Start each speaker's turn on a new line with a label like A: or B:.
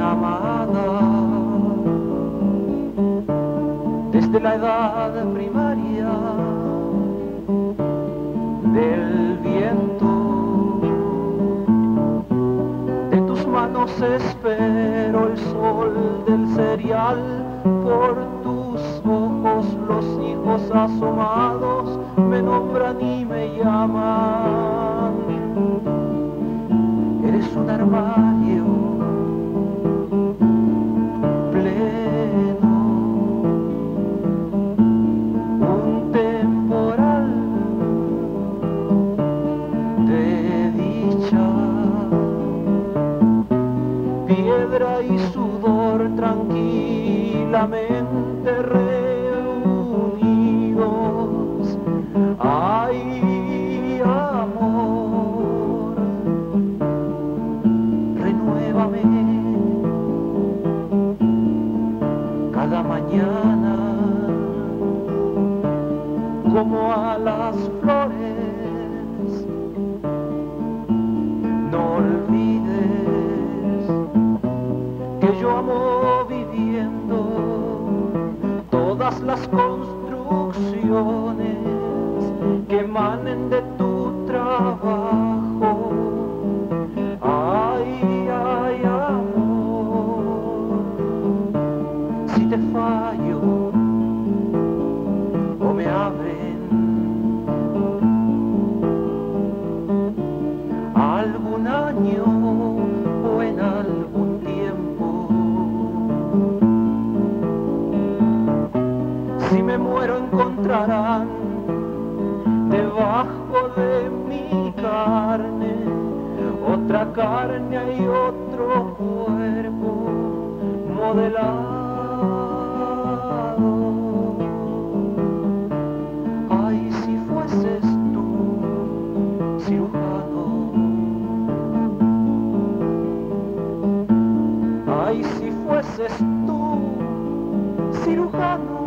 A: amada, desde la edad primaria del viento. De tus manos espero el sol del cereal, por tus ojos los hijos asomados me nombran y me llaman. Eres un armario pleno, un temporal de dicha, piedra y sudor tranquilamente reunidos. Ay, amor, renuévame cada mañana como a las flores. No olvides que yo amo viviendo todas las construcciones que emanen de tu trabajo. Ay, ay, amor, si te fallo o me abren algún año o en algún tiempo, si me muero encontrarán debajo de mi carne otra carne y otro cuerpo modelado. Ay, si fueses tú cirujano, ay, si fueses tú cirujano.